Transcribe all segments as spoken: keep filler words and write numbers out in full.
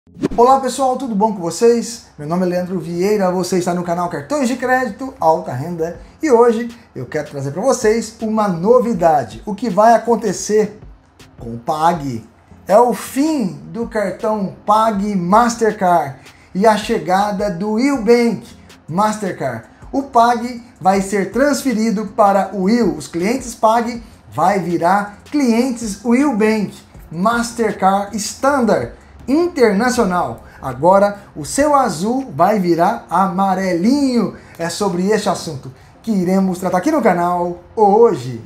Olá pessoal, tudo bom com vocês? Meu nome é Leandro Vieira, você está no canal Cartões de Crédito Alta Renda e hoje eu quero trazer para vocês uma novidade. O que vai acontecer com o Pag? É o fim do cartão Pag Mastercard e a chegada do Willbank Mastercard. O Pag vai ser transferido para o Will. Os clientes Pag vai virar clientes Willbank Mastercard Standard Internacional. Agora o seu azul vai virar amarelinho. É sobre este assunto que iremos tratar aqui no canal hoje.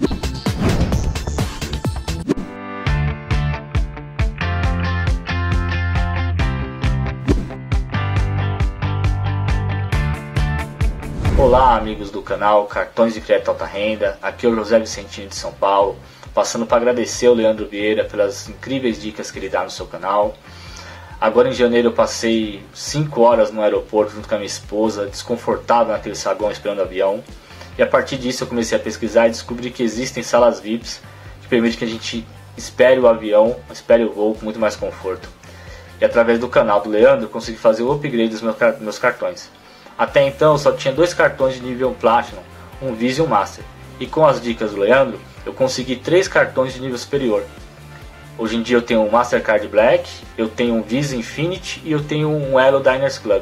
Olá amigos do canal Cartões de Crédito Alta Renda, aqui é o José Vicentino de São Paulo, passando para agradecer ao Leandro Vieira pelas incríveis dicas que ele dá no seu canal. Agora em janeiro eu passei cinco horas no aeroporto junto com a minha esposa, desconfortável naquele saguão esperando o avião. E a partir disso eu comecei a pesquisar e descobri que existem salas V I Ps que permitem que a gente espere o avião, espere o voo com muito mais conforto. E através do canal do Leandro eu consegui fazer o upgrade dos meus cartões. Até então eu só tinha dois cartões de nível Platinum, um Visa e um Master. E com as dicas do Leandro eu consegui três cartões de nível superior. Hoje em dia eu tenho um Mastercard Black, eu tenho um Visa Infinity e eu tenho um Elo Diners Club.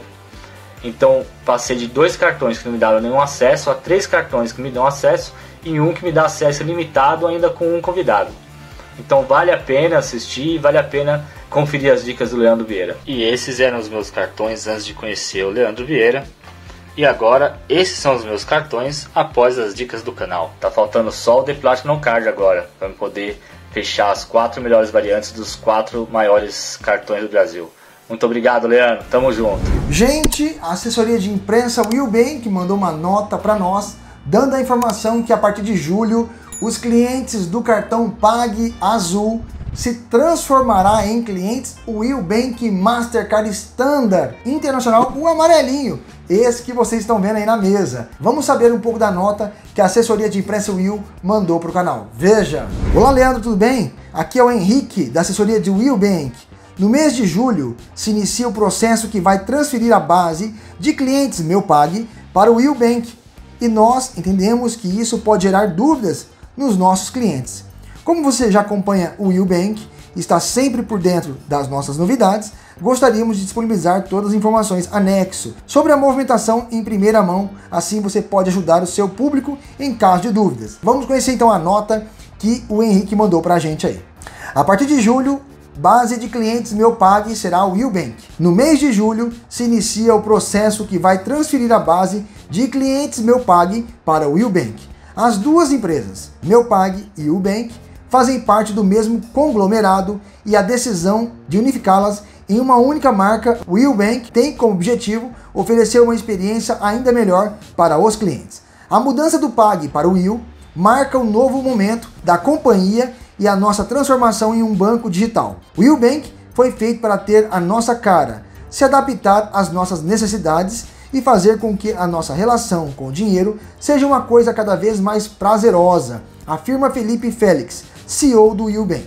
Então passei de dois cartões que não me davam nenhum acesso a três cartões que me dão acesso e um que me dá acesso limitado ainda com um convidado. Então vale a pena assistir, vale a pena conferir as dicas do Leandro Vieira. E esses eram os meus cartões antes de conhecer o Leandro Vieira. E agora, esses são os meus cartões após as dicas do canal. Tá faltando só o The Platinum Card agora, para eu poder fechar as quatro melhores variantes dos quatro maiores cartões do Brasil. Muito obrigado, Leandro. Tamo junto. Gente, a assessoria de imprensa Willbank mandou uma nota para nós, dando a informação que a partir de julho, os clientes do cartão Pag Azul se transformará em clientes Willbank Mastercard Standard Internacional, o amarelinho, esse que vocês estão vendo aí na mesa. Vamos saber um pouco da nota que a assessoria de imprensa Will mandou para o canal. Veja. Olá Leandro, tudo bem? Aqui é o Henrique, da assessoria de Willbank. No mês de julho, se inicia o processo que vai transferir a base de clientes Meu Pag para o Willbank. E nós entendemos que isso pode gerar dúvidas nos nossos clientes. Como você já acompanha o Willbank e está sempre por dentro das nossas novidades, gostaríamos de disponibilizar todas as informações anexo sobre a movimentação em primeira mão, assim você pode ajudar o seu público em caso de dúvidas. Vamos conhecer então a nota que o Henrique mandou para a gente aí. A partir de julho, base de clientes Meu Pag será o Willbank. No mês de julho, se inicia o processo que vai transferir a base de clientes Meu Pag para o Willbank. As duas empresas, Meu Pag e Willbank, fazem parte do mesmo conglomerado e a decisão de unificá-las em uma única marca Willbank tem como objetivo oferecer uma experiência ainda melhor para os clientes. A mudança do Pag para o Will marca um novo momento da companhia e a nossa transformação em um banco digital. O Willbank foi feito para ter a nossa cara, se adaptar às nossas necessidades e fazer com que a nossa relação com o dinheiro seja uma coisa cada vez mais prazerosa, afirma Felipe Félix, C E O do Willbank.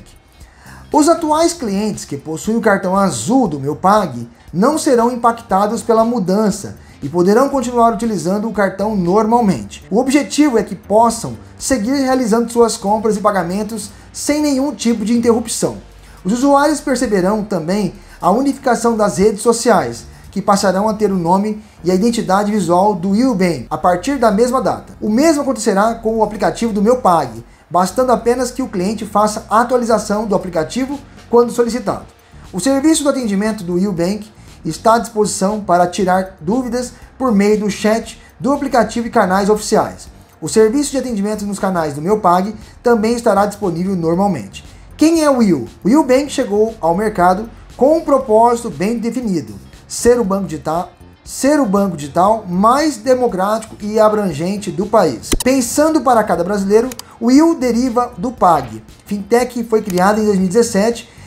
Os atuais clientes que possuem o cartão azul do Meu Pag não serão impactados pela mudança e poderão continuar utilizando o cartão normalmente. O objetivo é que possam seguir realizando suas compras e pagamentos sem nenhum tipo de interrupção. Os usuários perceberão também a unificação das redes sociais, que passarão a ter o nome e a identidade visual do Willbank a partir da mesma data. O mesmo acontecerá com o aplicativo do Meu Pag, bastando apenas que o cliente faça a atualização do aplicativo quando solicitado. O serviço do atendimento do Willbank está à disposição para tirar dúvidas por meio do chat do aplicativo e canais oficiais. O serviço de atendimento nos canais do Meu Pag também estará disponível normalmente. Quem é o Will? O Willbank chegou ao mercado com um propósito bem definido: ser o banco digital, ser o banco digital mais democrático e abrangente do país. Pensando para cada brasileiro, o Will deriva do Pag. Fintech foi criada em dois mil e dezessete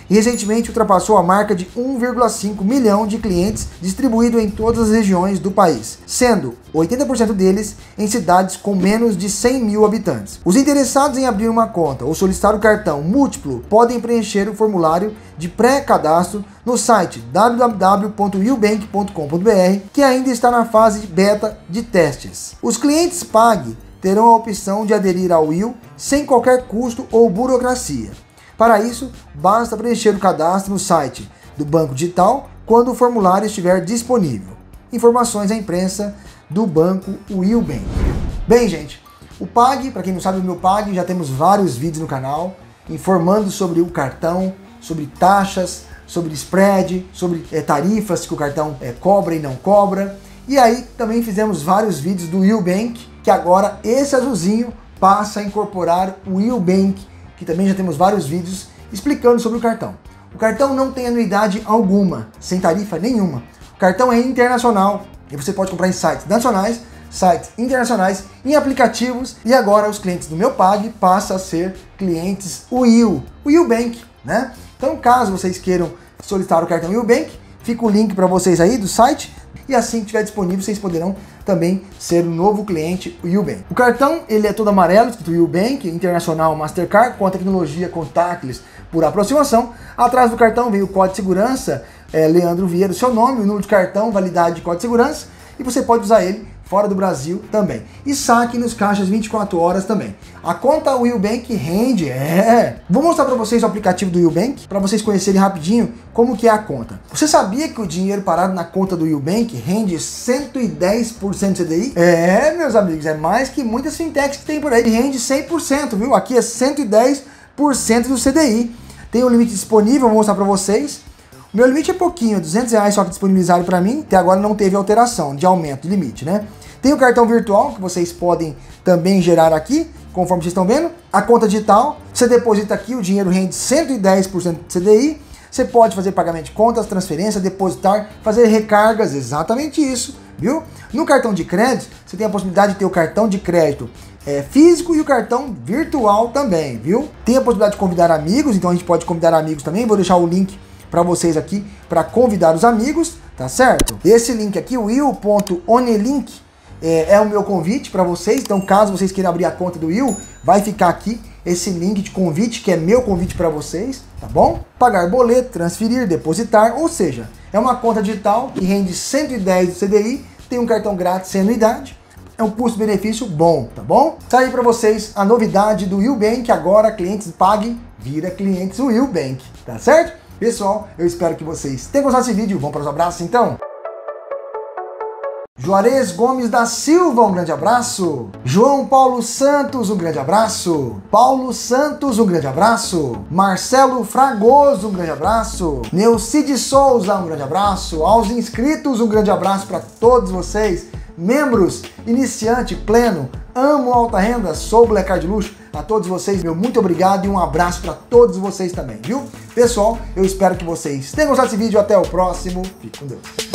e recentemente ultrapassou a marca de um vírgula cinco milhão de clientes distribuído em todas as regiões do país, sendo oitenta por cento deles em cidades com menos de cem mil habitantes. Os interessados em abrir uma conta ou solicitar o cartão múltiplo podem preencher o formulário de pré-cadastro no site w w w ponto willbank ponto com ponto b r, que ainda está na fase beta de testes. Os clientes Pag terão a opção de aderir ao Will sem qualquer custo ou burocracia. Para isso, basta preencher o cadastro no site do Banco Digital quando o formulário estiver disponível. Informações à imprensa do Banco Willbank. Bem, gente, o Pag, para quem não sabe o meu Pag, já temos vários vídeos no canal informando sobre o cartão, sobre taxas, sobre spread, sobre é, tarifas que o cartão é, cobra e não cobra. E aí também fizemos vários vídeos do Willbank, que agora esse azulzinho passa a incorporar o Willbank, que também já temos vários vídeos explicando sobre o cartão. O cartão não tem anuidade alguma, sem tarifa nenhuma. O cartão é internacional e você pode comprar em sites nacionais, sites internacionais, em aplicativos, e agora os clientes do meu Pag passam a ser clientes Will, Willbank, né? Então, caso vocês queiram solicitar o cartão Willbank, fica o link para vocês aí do site, e assim que estiver disponível, vocês poderão também ser um novo cliente Willbank. O cartão, ele é todo amarelo, escrito Willbank, Internacional Mastercard, com a tecnologia contactless por aproximação. Atrás do cartão vem o código de segurança, é, Leandro Vieira, o seu nome, o número de cartão, validade de código de segurança, e você pode usar ele fora do Brasil também. E saque nos caixas vinte e quatro horas também. A conta Willbank rende, é. Vou mostrar para vocês o aplicativo do Willbank, para vocês conhecerem rapidinho como que é a conta. Você sabia que o dinheiro parado na conta do Willbank rende cento e dez por cento C D I? É, meus amigos, é mais que muitas fintechs que tem por aí. Rende cem por cento, viu? Aqui é cento e dez por cento do C D I. Tem um limite disponível, vou mostrar para vocês. O meu limite é pouquinho, duzentos reais só que disponibilizaram para mim. Até agora não teve alteração de aumento de limite, né? Tem o cartão virtual, que vocês podem também gerar aqui, conforme vocês estão vendo. A conta digital, você deposita aqui, o dinheiro rende cento e dez por cento de C D I. Você pode fazer pagamento de contas, transferência, depositar, fazer recargas, exatamente isso, viu? No cartão de crédito, você tem a possibilidade de ter o cartão de crédito é, físico e o cartão virtual também, viu? Tem a possibilidade de convidar amigos, então a gente pode convidar amigos também. Vou deixar o link para vocês aqui, para convidar os amigos, tá certo? Esse link aqui, o will ponto onelink, É, é o meu convite para vocês, então caso vocês queiram abrir a conta do Will, vai ficar aqui esse link de convite, que é meu convite para vocês, tá bom? Pagar boleto, transferir, depositar, ou seja, é uma conta digital que rende cento e dez do C D I, tem um cartão grátis sem anuidade, é um custo-benefício bom, tá bom? Tá aí para vocês a novidade do Willbank, agora clientes Pag vira clientes Willbank, tá certo? Pessoal, eu espero que vocês tenham gostado desse vídeo, vamos para os abraços então? Juarez Gomes da Silva, um grande abraço. João Paulo Santos, um grande abraço. Paulo Santos, um grande abraço. Marcelo Fragoso, um grande abraço. Neucide Souza, um grande abraço. Aos inscritos, um grande abraço para todos vocês. Membros, iniciante, pleno, amo alta renda, sou Black Card Luxo. A todos vocês, meu muito obrigado e um abraço para todos vocês também, viu? Pessoal, eu espero que vocês tenham gostado desse vídeo. Até o próximo. Fique com Deus.